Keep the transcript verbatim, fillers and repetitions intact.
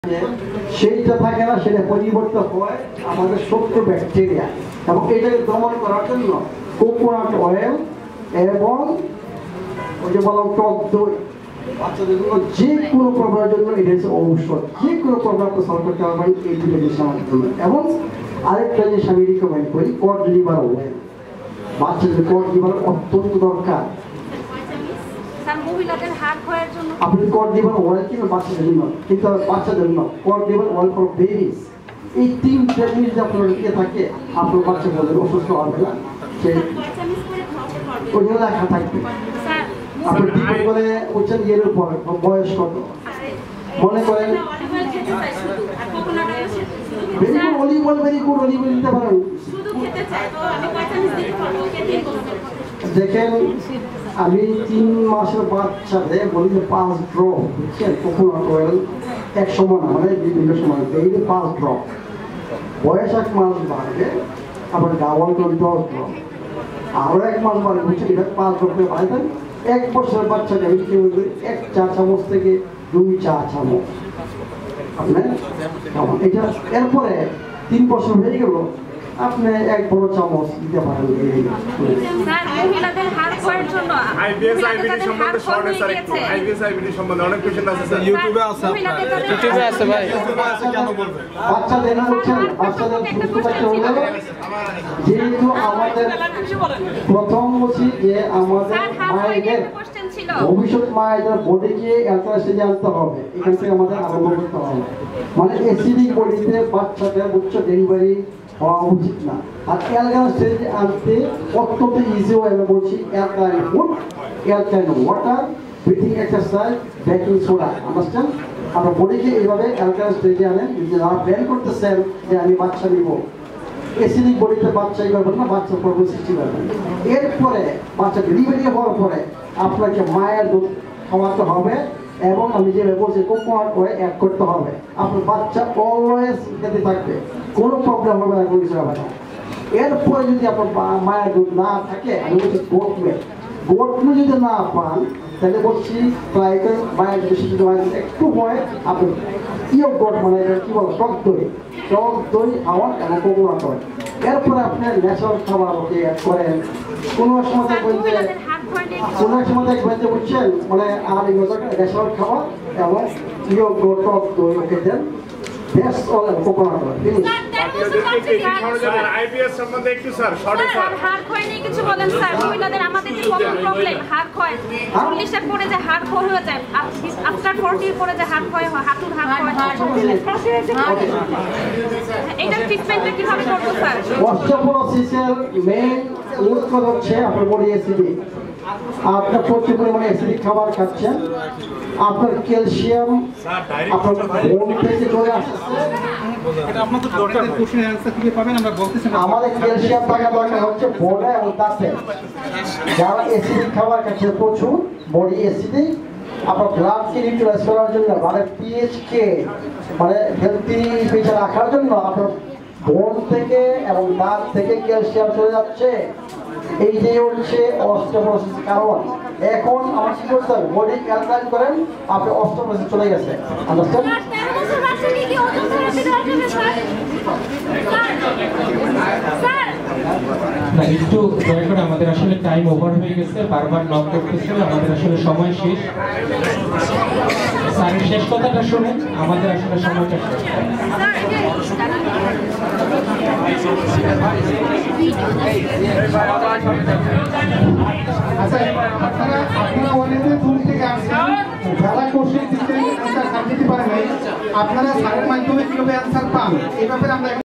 সেইটা থাকে না, সেটা পরিবর্তন হয় আমাদের শত্রু ব্যাকটেরিয়া, এবং এটাকে দমন করার জন্য কোকোনাট অয়েল এবং ওই যে বললাম টক দই বাচ্চাদের জন্য যে কোনো প্রবলেমের জন্য এটা হচ্ছে ঔষধ। যে কোনো প্রবলেম সলভ করতে পারবেন এই দুটো জিনিস আমাদের জন্য। এবং আরেকটা জিনিস আমি রিকমেন্ড করি, কড লিভার অয়েল। বাচ্চাদের কড লিভার অত্যন্ত দরকার। আপনি কড লিভার অয়েল কিনবেন বাচ্চাদের জন্য, কিন্তু বাচ্চাদের জন্য cod liver oil for babies, এই তিনটা জিনিস আপনার দিয়ে থাকে আপনার বাচ্চা বলে অসুস্থ হবে না, সে ওই জন্য লেখা থাকবে। আপনি ডিপেন্ড করে উচ্চান ইয়ের উপর বয়স কত, মনে করেন olive oil very good, olive oil দিতে পারেন। দেখেন আমি তিন মাসের বাচ্চাদের বলি যে পাঁচ ড্রপ বুঝছেন কোকোনাট অয়েল এক সময় না, মানে বিভিন্ন সময় ডেইলি পাঁচ ড্রপ, বয়স এক মাস বাড়বে আবার ডাবল করে দশ ড্রপ, আরও এক মাস বাড়বে বুঝছেন, এটা পাঁচ ড্রপ করে বাড়াবেন। এক বছরের বাচ্চাকে আমি কি বলবো, এক চা চামচ থেকে দুই চা চামচ আপনার এটা। এরপরে তিন বছর হয়ে গেল আপনি এক বড় চামচ দিতে পারেন। বাচ্চাদের যেহেতু আমাদের প্রথম বলছি যে আমাদের মায়েদের ভবিষ্যৎ মায়েদের বডিকে অ্যালকালাইসিসে আনতে হবে, এখান থেকে আমাদের আরম্ভ করতে হবে। মানে অ্যাসিডিক বডিতে বাচ্চাদের উচ্চ ডেলিভারি হওয়া উচিত না। আর অ্যালকালাইন স্টেজে আনতে অত্যন্ত ইজি হয়। আমি বলছি alkaline food, alkaline water, breathing exercise, baking soda, understand. আপনার বডিকে এইভাবে অ্যালকালাইন স্টেজে আনেন। যদি যারা প্ল্যান করতেছেন যে আমি বাচ্চা নিব, অ্যাসিডিক বডিতে বাচ্চাই করবেন না, বাচ্চার প্রবলেম সৃষ্টি করবেন। এরপরে বাচ্চা ডেলিভারি হওয়ার পরে আপনাকে মায়ের দুধ খাওয়াতে হবে, এবং আমি যেভাবে বলছি কোকোনাট অয়েল অ্যাড করতে হবে। আপনার বাচ্চা অলওয়েজ খেতে থাকবে, কোনো প্রবলেম হবে না, কোনো কিছু হবে না। এরপরে যদি আপনার মায়ের দুধ না থাকে, আমি বলছি গোট মিল্ক, গোট মিল্ক যদি না পান তাহলে বলছি ট্রাই করেন মায়ের বেশি যদি মায়ের একটু হয় আপনি ইয়ে গোট মানে কী বলো টক দই, টক দই খাওয়ান এবং কোকোনাট অয়েল। এরপরে আপনি ন্যাচারাল খাবার ওকে অ্যাড করেন। কোনো সময় দেখবেন যে কোনো এক সময় দেখবেন যে বুঝছেন মানে আর ন্যাচারাল খাবার এবং ইয়ে টক দই ওকে দেন, best oil coconut oil. IBS সম্বন্ধে একটু স্যার শর্টে স্যার হাড় ক্ষয় নিয়ে কিছু বলেন স্যার। মহিলাদের আমাদের যে কমন প্রবলেম হাড় ক্ষয়, চল্লিশ এর পরে যে হাড় ক্ষয় হয়ে যায়, আফটার ফর্টি এর পরে যে হাড় ক্ষয় হয়, হাঁটুর হাড় ক্ষয়, এটা ট্রিটমেন্টটা কিভাবে করব স্যার? অস্টিওপোরোসিসের মেইন রুট কজ হচ্ছে আপনার বডি অ্যাসিডিক। আপনার প্রচুর পরিমাণে অ্যাসিডিক খাবার খাচ্ছেন, আপনার ক্যালসিয়াম আপনার বোন থেকে চলে আসছে। আমাদের ক্যালসিয়াম থাকা দরকার হচ্ছে বোনে এবং দাঁতে। যারা অ্যাসিডিক খাবার খাচ্ছে প্রচুর, বডি অ্যাসিডিক, আপনার ব্লাডকে নিউট্রালাইজ করার জন্য, মানে পিএইচকে মানে হেলদি পিএইচে রাখার জন্য আপনার বোন থেকে এবং দাঁত থেকে ক্যালসিয়াম চলে যাচ্ছে। এই যে হচ্ছে অস্টিওপোরোসিস কারণ। এখন আমার কি করতে হবে, বডি অ্যালকালাইন করেন, আপনি অস্টিওপোরোসিস চলে গেছে। আন্ডারস্ট্যান্ড? না একটু দয়া করে, আমাদের আসলে টাইম ওভার হয়ে গেছে, বারবার নক করতেছে, আমাদের আসলে সময় শেষ। স্যারের শেষ কথাটা শুনে আমাদের আসলে সময়টা শেষ। আচ্ছা আপনারা আপনারা অনেকে দূর থেকে আসছেন, যারা কোশ্চেন দিচ্ছেন অ্যান্সার দিতে পারেন নাই, আপনারা স্যারের মাধ্যমে কিভাবে অ্যান্সার পান এই ব্যাপারে আমরা